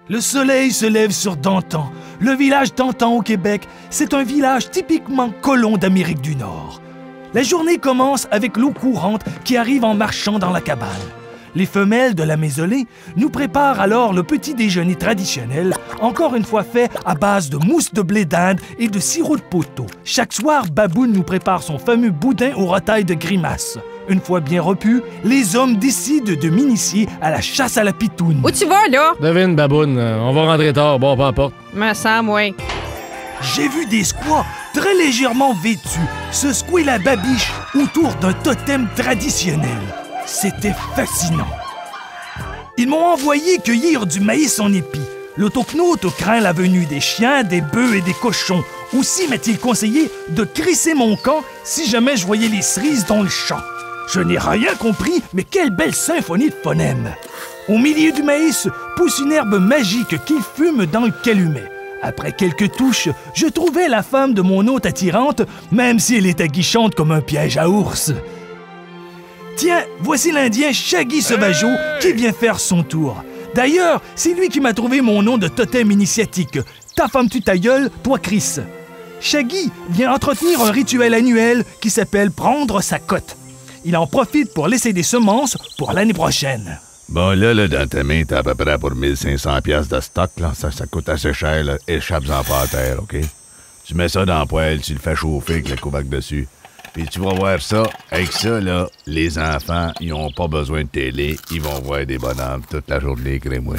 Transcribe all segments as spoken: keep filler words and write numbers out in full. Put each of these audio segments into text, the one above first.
Le soleil se lève sur Dantan. Le village d'Antan au Québec, c'est un village typiquement colon d'Amérique du Nord. La journée commence avec l'eau courante qui arrive en marchant dans la cabane. Les femelles de la mausolée nous préparent alors le petit déjeuner traditionnel, encore une fois fait à base de mousse de blé d'Inde et de sirop de poteau. Chaque soir, Baboune nous prépare son fameux boudin aux rotailles de grimace. Une fois bien repu, les hommes décident de m'initier à la chasse à la pitoune. Où tu vas, là? Devine, Baboune, on va rentrer tard, bon, peu importe. Me semble, oui. J'ai vu des squaws très légèrement vêtus se secouer la babiche autour d'un totem traditionnel. C'était fascinant. Ils m'ont envoyé cueillir du maïs en épi. L'autocnote craint la venue des chiens, des bœufs et des cochons. Aussi m'a-t-il conseillé de crisser mon camp si jamais je voyais les cerises dans le champ. Je n'ai rien compris, mais quelle belle symphonie de phonèmes. Au milieu du maïs pousse une herbe magique qui fume dans le calumet. Après quelques touches, je trouvais la femme de mon hôte attirante, même si elle est aguichante comme un piège à ours. Tiens, voici l'Indien Shaggy Sauvageau qui vient faire son tour. D'ailleurs, c'est lui qui m'a trouvé mon nom de totem initiatique. Ta femme tu ta gueule, toi Chris. Shaggy vient entretenir un rituel annuel qui s'appelle prendre sa cote. Il en profite pour laisser des semences pour l'année prochaine. Bon, là, là, dans ta main, t'as à peu près pour mille cinq cents piastres de stock, là. Ça, ça coûte assez cher, là. Échappe-en pas à terre, OK? Tu mets ça dans la poêle, tu le fais chauffer avec le couvac dessus. Puis tu vas voir ça. Avec ça, là, les enfants, ils ont pas besoin de télé. Ils vont voir des bonhommes toute la journée, crée-moi.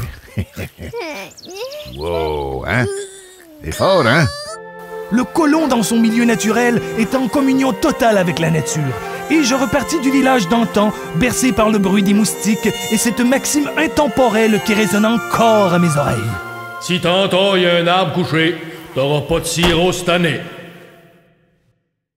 Wow, hein? C'est fort, hein? Le colon dans son milieu naturel est en communion totale avec la nature. Et je repartis du village d'Antan, bercé par le bruit des moustiques et cette maxime intemporelle qui résonne encore à mes oreilles. Si tantôt il y a un arbre couché, t'auras pas de sirop cette année.